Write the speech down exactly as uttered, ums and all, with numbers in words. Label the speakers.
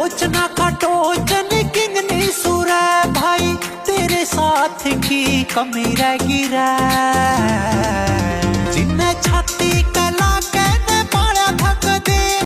Speaker 1: टोच ना काटो जन किंग नी सुरे भाई, तेरे साथ की कमी रह गिरा जिन्हें छाती